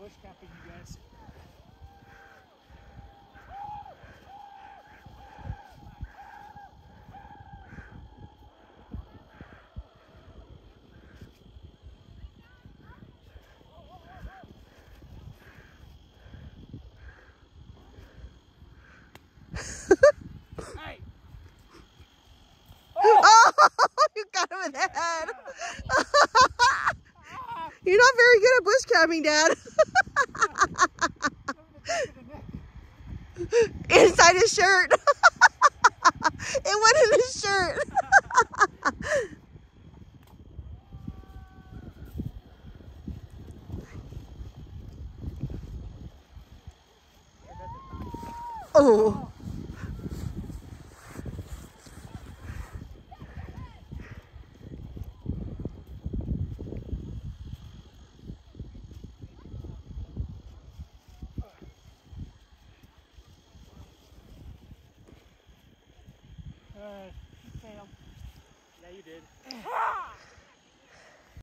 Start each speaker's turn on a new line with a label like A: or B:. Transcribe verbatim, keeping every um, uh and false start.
A: bush camping, you guys. Hey.
B: Oh, you got him in the head. You're not very good at bush camping, Dad. Inside his shirt. It went in his shirt. Oh.
A: Uh, fail. Yeah, you did.